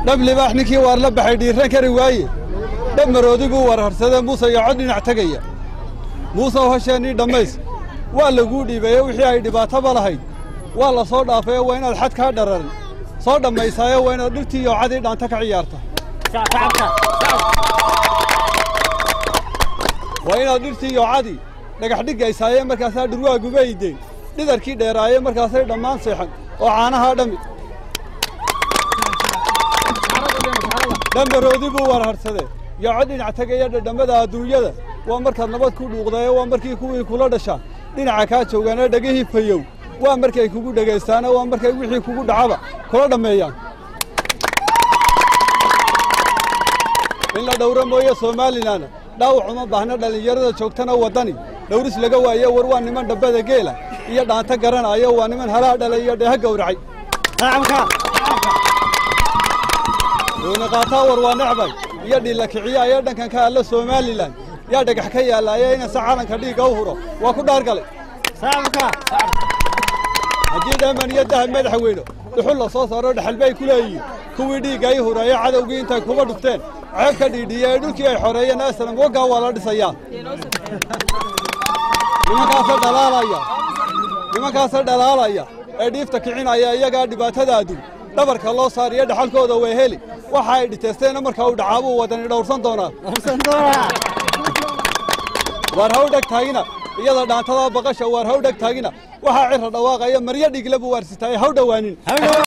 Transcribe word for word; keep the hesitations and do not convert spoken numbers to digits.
dhab libaaxninkii waar la baxay dhiiran kari waaye dhab maroodi buu warharsada muuse iyo cod dhinac tagaya muuse hosheennii dhammays waa laguu dhiibaye wixii ay dhibaataba lahayd waa la soo dhaafay waa inaad xad kaa dhararan soo dhammaysaayo waa inaad dhirtii iyo cadii dhaanta ka ciyaarta waa inaad dhirtii iyo cadii dhagax dhigaysaaye markaasaa dhurwaaguba iddeen dhidarkii dheeraaye markaasay dhammaan seexan oo caanahaa dhammi dhammaroodi buu warharsadee iyo cod dhinac tegaya dhadhammada adduunyada waa markaad nabad ku dhuuqdaye waa markii kuwii kula dhashaan dhinaca kaa joogaanee dhegihii fayow waa markay kugu dhegaystaane waa markay wixii kugu dhacaba kula dhammeeyaan in la dhowro mooye somalilan dhaawac uma baahna dhallinyarada joogtana waddani dhowris laga waaye war waa niman dhabbada geela iyo dhaanta garanaayo waa niman halaa dhalay iyo dheeha gowracay weyne qaataa war waa necbay iyo dhilla kiciya iyo dhankanka alla somalilan yaa dhagax ka yaallaaye inase calanka dhiigga u huro waa ku dhaargalay haddii dhamman iyo dahab madaxweyne dhuxul la soo saaro dhaxal bay ku leeyihiin kuwii dhiigga ay hureeye cadowgii intay kuba dhufteen ceeb ka dhiidhiya ee dhulkii ay xoreeyeen aslam waggaa waa la dhisayaa nimankaasa dhalaalaya nimankaasa dhalaalaya ee dhiifta kicinaya iyagaa dhibaatada adduun dhabarka loo saariyo dhaxalkooda way heli waxa ay dhitaysteena marka uu dhacaabuu wadani dhowrsan doonaa waar haw dheg taagina iyada dhaantada baqasha waar haw dheg taagina waxaa cirra dhawaaqaya maryo dhigle buu waarsitaay haw dhowaanin